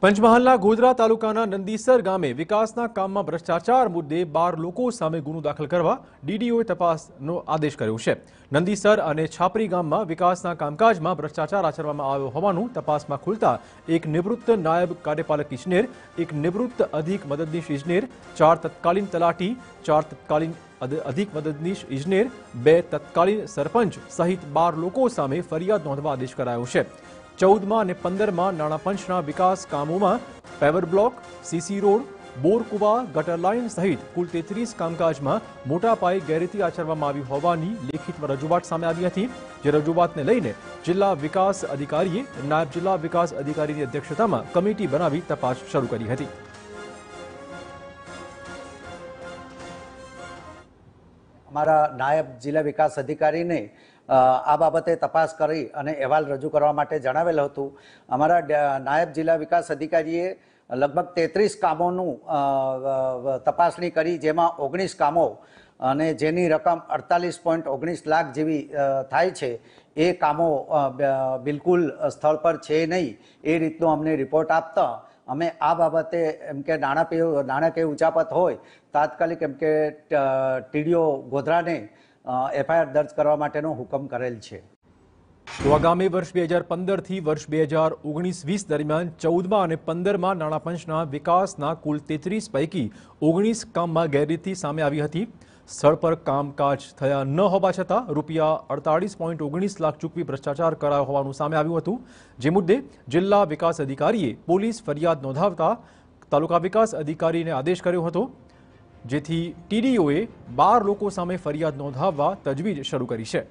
પંચમહાલના ગોધરા તાલુકાના નંદીસર ગામે વિકાસના કામમાં ભ્રષ્ટાચાર મુદ્દે 12 લોકો સામે ગુનો દાખલ કરવા ડીડીઓએ તપાસનો આદેશ કર્યો છે। નંદીસર અને છાપરી ગામમાં વિકાસના કામકાજમાં ભ્રષ્ટાચાર આચરવામાં આવ્યો હોવાનું તપાસમાં ખુલતા એક નિવૃત્ત નાયબ કાર્યપાલક ઇજનેર, એક નિવૃત્ત અધિક મદદનીશ ઇજનેર, 4 તત્કાલીન તલાટી, 4 તત્કાલીન અધિક મદદનીશ ઇજનેર, 2 તત્કાલીન સરપંચ સહિત 12 લોકો સામે ફરિયાદ નોંધવા આદેશ કરાયો છે। 14 અને 15 નાણાં પંચના વિકાસ કામોમાં પેવર બ્લોક, સીસી રોડ, બોરકુવા, ગટર લાઇન સહિત કુલ 33 કામકાજમાં મોટા પાયે ગેરરીતિ આચરવામાં આવી હોવાની લેખિતમાં રજૂઆત સામે આવી હતી। જે રજૂઆતને લઈને જિલ્લા વિકાસ અધિકારીએ નાયબ જિલ્લા વિકાસ અધિકારીની અધ્યક્ષતામાં કમિટી બનાવી તપાસ શરૂ કરી હતી। हमारा नायब जिला विकास अधिकारी ने आ बाबते तपास करी अने अहवाल रजू करवा माटे जणावेल हतुं। अमारा नायब जिला विकास अधिकारीए लगभग 33 कामों तपासणी करी, जेमां 19 कामों अने जेनी रकम 48.19 लाख जेवी थाय छे। ए कामों बिल्कुल स्थल पर छे नहीं ए रीतनो अमने रिपोर्ट आपता अमे आ बाबते एम के नाणाकीय उचापत होय तात्कालिक एम के टीडीओ गोधरा ने एफआईआर दर्ज करवा माटेनो हुकम करेल छे। तो आगामी वर्ष 2015 થી વર્ષ 2019-20 દરમિયાન 14 અને 15 નાણાં પંચના વિકાસના કુલ 33 પૈકી 19 કામમાં ગેરરીતિ સામે આવી હતી। સ્થળ પર કામકાજ થયા ન હોવા છતાં રૂપિયા 48.19 લાખ ચૂકવી ભ્રષ્ટાચાર કરાયો હોવાનું સામે આવ્યું હતું। જે મુદ્દે જિલ્લા વિકાસ અધિકારીએ પોલીસ ફરિયાદ નોંધાવતા તાલુકા વિકાસ અધિકારીને આદેશ કર્યો હતો, જેથી ટીડીઓએ 12 લોકો સામે ફરિયાદ નોંધાવવા તજવીજ શરૂ કરી છે।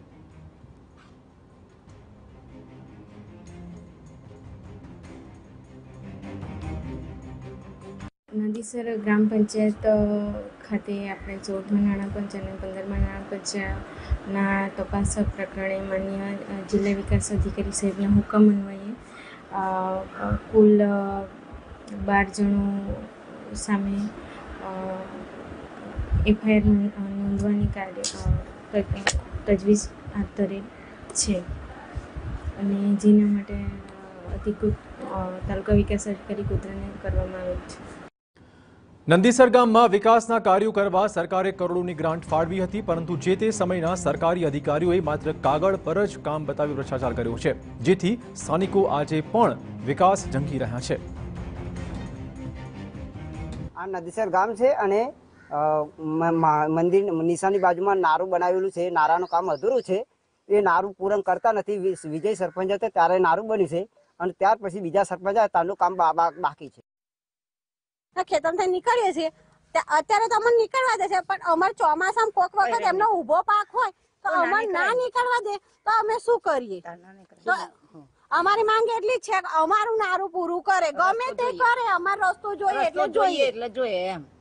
નંદીસર ગ્રામ પંચાયત ખાતે આપણે 14મા નાણાં પંચ અને 15મા નાણાં પંચના તપાસ પ્રકરણે માન્ય જિલ્લા વિકાસ અધિકારી સાહેબના હુકમ અન્વયે કુલ 12 જણો સામે એફઆઈઆર નોંધવાની તજવીજ હાથ ધરેલ છે અને જેના માટે અધિકૃત તાલુકા વિકાસ અધિકારી ગોધરાને કરવામાં આવેલ છે। નંદીસર ગામમાં વિકાસના કાર્યો કરવા સરકારે કરોડોની ગ્રાન્ટ ફાળવી હતી, પરંતુ જે તે સમયના સરકારી અધિકારીઓએ માત્ર કાગળ પર જ કામ બતાવી ભ્રષ્ટાચાર કર્યો છે, જેથી સ્થાનિકો આજે પણ વિકાસ ઝંખી રહ્યા છે। આ નંદીસર ગામ છે અને મંદિર નિશાની બાજુમાં નારું બનાવેલું છે। નારાનું કામ અધૂરું છે। એ નારું પૂરણ કરતા નથી। વિજય સરપંચ હતા ત્યારે નારું બન્યું છે અને ત્યાર પછી બીજા સરપંચ હતા તાનું કામ બાકી છે। ખેતરથી નીકળીએ છીએ અત્યારે તો અમને નીકળવા દે છે, પણ અમારે ચોમાસામાં કોક વખત એમનો ઊભો પાક હોય તો અમને ના નીકળવા દે તો અમે શું કરીએ? તો અમારી માંગ એટલી જ છે કે અમારું નારું પૂરું કરે, ગમે તે કરે, અમારો રસ્તો જોઈએ એટલે જોઈએ એમ।